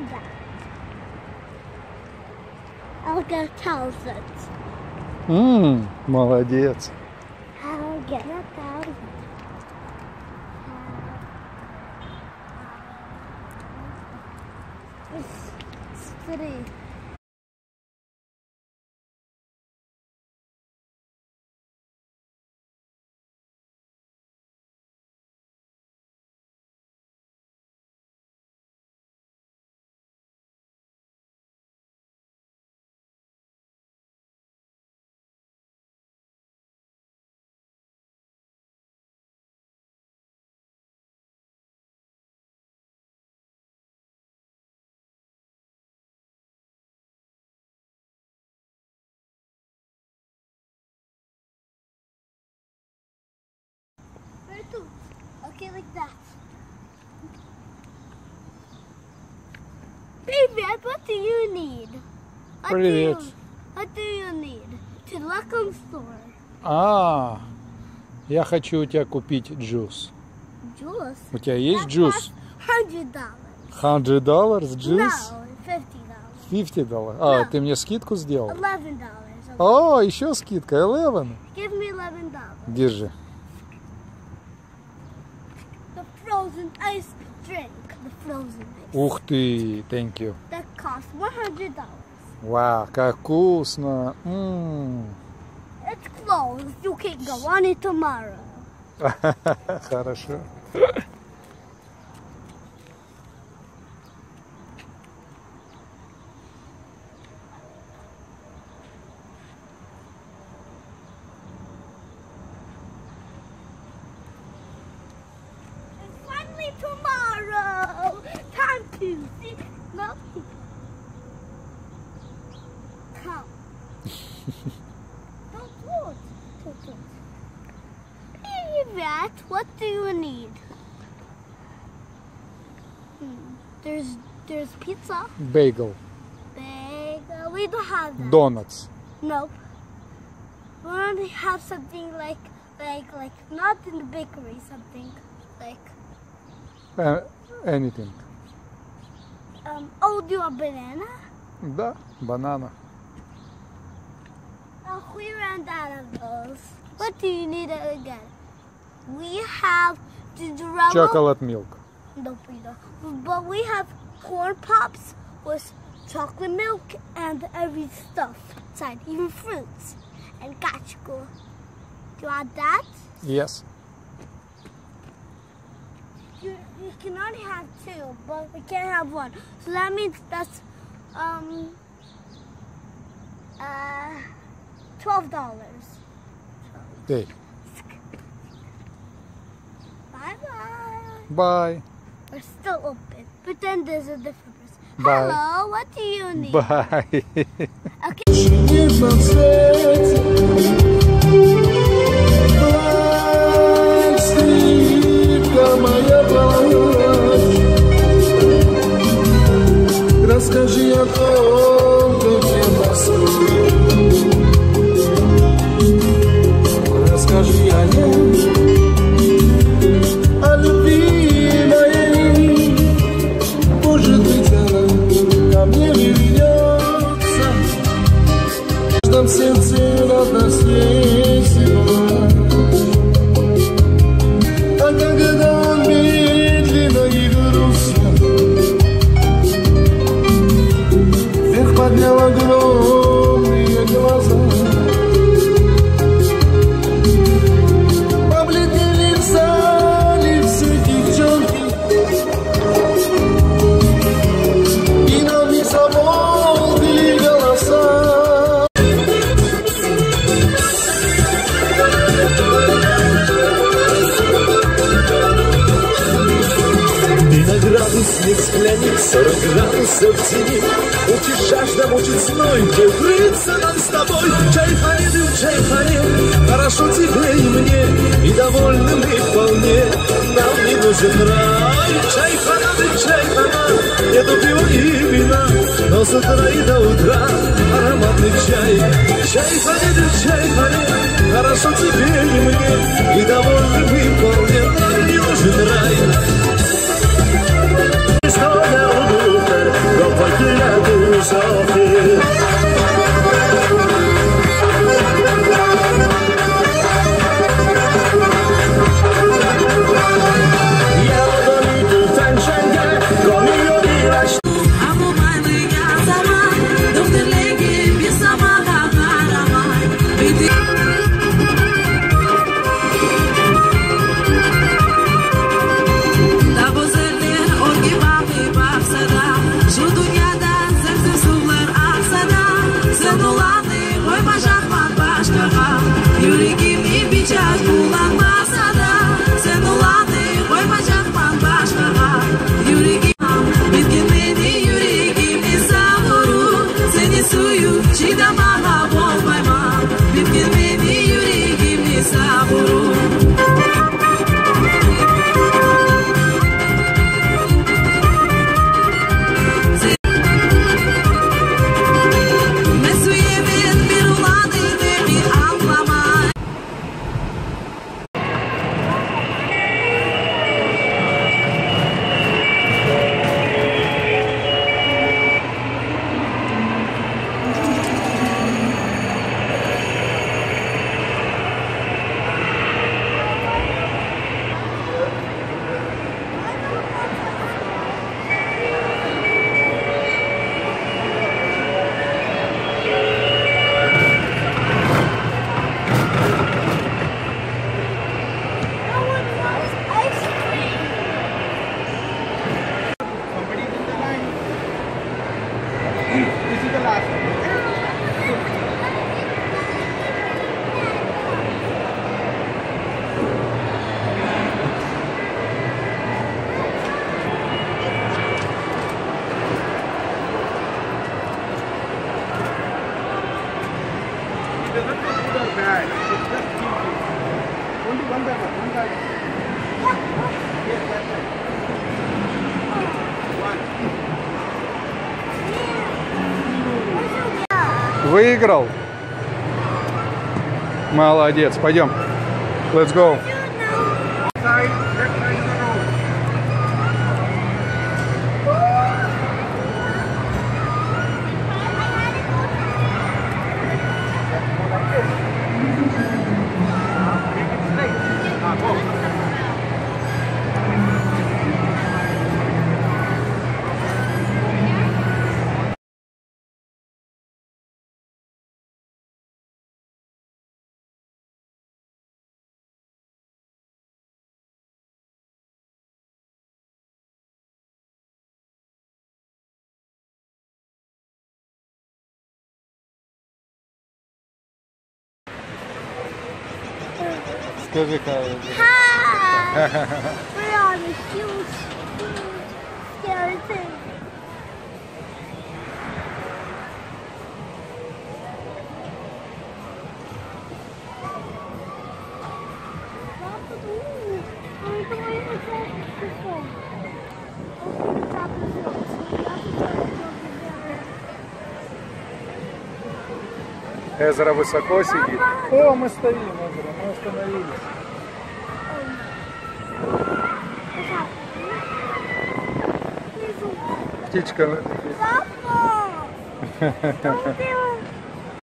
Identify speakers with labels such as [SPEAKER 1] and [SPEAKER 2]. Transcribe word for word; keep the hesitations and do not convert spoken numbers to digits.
[SPEAKER 1] that. I'll get a thousand.
[SPEAKER 2] Ммм, молодец.
[SPEAKER 1] I'll get a thousand. It's three. Okay, like that. Baby, what do you need? What
[SPEAKER 2] Привет.
[SPEAKER 1] Do you, what do you need? To the local store.
[SPEAKER 2] А, я хочу у тебя купить джус.
[SPEAKER 1] Juice?
[SPEAKER 2] У тебя есть
[SPEAKER 1] That
[SPEAKER 2] джус?
[SPEAKER 1] costs hundred dollars.
[SPEAKER 2] Hundred dollars джус?
[SPEAKER 1] No, fifty dollars.
[SPEAKER 2] Fifty долларов. А,
[SPEAKER 1] No.
[SPEAKER 2] ты мне скидку сделал?
[SPEAKER 1] Eleven dollars.
[SPEAKER 2] О, еще скидка, eleven.
[SPEAKER 1] Give me eleven dollars.
[SPEAKER 2] Держи.
[SPEAKER 1] The frozen ice drink. The frozen ice.
[SPEAKER 2] Ух ты, thank you.
[SPEAKER 1] That costs one hundred dollars.
[SPEAKER 2] Вау, как вкусно. М.
[SPEAKER 1] It's closed. You can go on it tomorrow.
[SPEAKER 2] Хорошо.
[SPEAKER 1] It's finally tomorrow. Time to see. No. Come. Don't do it. Don't do it. Hey, Rat, what do you need? Hmm. There's there's pizza.
[SPEAKER 2] Bagel.
[SPEAKER 1] Bagel. We don't have that.
[SPEAKER 2] Donuts.
[SPEAKER 1] Nope. We only have something like like like not in the bakery. Something like
[SPEAKER 2] Uh, anything.
[SPEAKER 1] um. Oh, do you want banana?
[SPEAKER 2] Да, банана.
[SPEAKER 1] Oh, we ran out of those. What do you need again? We have Gingerella.
[SPEAKER 2] Chocolate milk.
[SPEAKER 1] Nope, we don't. But we have corn pops with chocolate milk and every stuff inside, even fruits and gachko. Do you want that?
[SPEAKER 2] Yes.
[SPEAKER 1] You, you can only have two, but we can't have one. So that means that's um uh twelve dollars.
[SPEAKER 2] Hey,
[SPEAKER 1] Bye bye.
[SPEAKER 2] bye.
[SPEAKER 1] We're still open, but then there's a different person.
[SPEAKER 2] Bye.
[SPEAKER 1] Hello, what do you need?
[SPEAKER 2] Bye.
[SPEAKER 1] Okay.
[SPEAKER 3] Расскажи о том, где Москве. Расскажи о ней, о любви моей. Может быть, она ко мне вернется. В каждом сердце на свете была. А когда он медленно и грустно поднял огромные глаза, побледнели в зале все девчонки, и на них замолкли голоса. Виноградный снег склянет сорок градусов в тени. Мучить жажда, мучить зной, укрыться нам с тобой. Чай харил, чай харил, хорошо тебе и мне, и довольны мы вполне, нам не нужен рай. Чай харил, чай харил, нету пива и вина, но с утра и до утра ароматный чай. Чай харил, чай харил, хорошо тебе и мне, и довольны мы вполне, нам не нужен рай. مسافر
[SPEAKER 2] Выиграл? Молодец. Пойдем. Let's go. Скажи, как...
[SPEAKER 1] We're on a huge, scary thing.
[SPEAKER 2] Эзра высоко сидит. О, мы стоим, Эзра, мы остановились.
[SPEAKER 1] Папа!
[SPEAKER 2] Птичка.